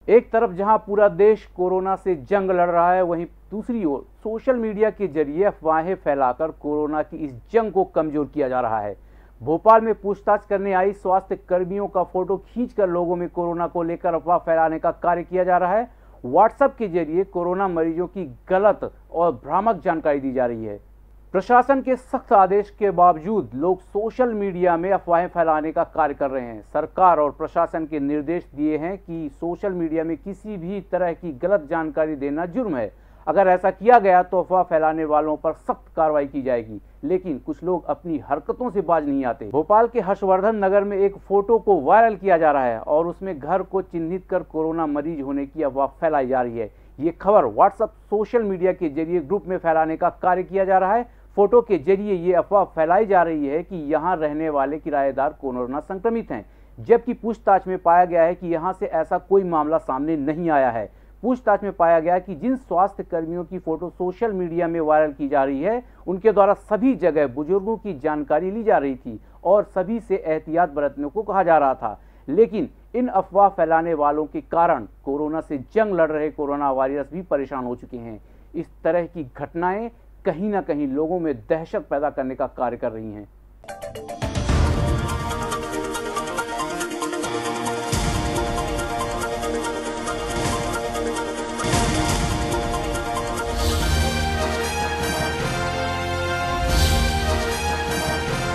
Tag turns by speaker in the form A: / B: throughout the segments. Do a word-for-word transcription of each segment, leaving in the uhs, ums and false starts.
A: एक तरफ जहां पूरा देश कोरोना से जंग लड़ रहा है, वहीं दूसरी ओर सोशल मीडिया के जरिए अफवाहें फैलाकर कोरोना की इस जंग को कमजोर किया जा रहा है। भोपाल में पूछताछ करने आई स्वास्थ्य कर्मियों का फोटो खींचकर लोगों में कोरोना को लेकर अफवाह फैलाने का कार्य किया जा रहा है। व्हाट्सएप के जरिए कोरोना मरीजों की गलत और भ्रामक जानकारी दी जा रही है। प्रशासन के सख्त आदेश के बावजूद लोग सोशल मीडिया में अफवाहें फैलाने का कार्य कर रहे हैं। सरकार और प्रशासन के निर्देश दिए हैं कि सोशल मीडिया में किसी भी तरह की गलत जानकारी देना जुर्म है। अगर ऐसा किया गया तो अफवाह फैलाने वालों पर सख्त कार्रवाई की जाएगी। लेकिन कुछ लोग अपनी हरकतों से बाज नहीं आते। भोपाल के हर्षवर्धन नगर में एक फोटो को वायरल किया जा रहा है और उसमें घर को चिन्हित कर कोरोना मरीज होने की अफवाह फैलाई जा रही है। ये खबर व्हाट्सएप सोशल मीडिया के जरिए ग्रुप में फैलाने का कार्य किया जा रहा है। फोटो के जरिए ये अफवाह फैलाई जा रही है कि यहाँ रहने वाले किराएदार कोरोना संक्रमित हैं, जबकि पूछताछ में पाया गया है कि यहाँ से ऐसा कोई मामला सामने नहीं आया है। पूछताछ में पाया गया कि जिन स्वास्थ्य कर्मियों की फोटो सोशल मीडिया में वायरल की जा रही है, उनके द्वारा सभी जगह बुजुर्गों की जानकारी ली जा रही थी और सभी से एहतियात बरतने को कहा जा रहा था। लेकिन इन अफवाह फैलाने वालों के कारण कोरोना से जंग लड़ रहे कोरोना वॉरियर्स भी परेशान हो चुके हैं। इस तरह की घटनाएं कहीं ना कहीं लोगों में दहशत पैदा करने का कार्य कर रही हैं।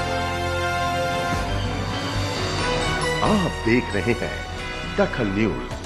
B: आप देख रहे हैं दखल न्यूज।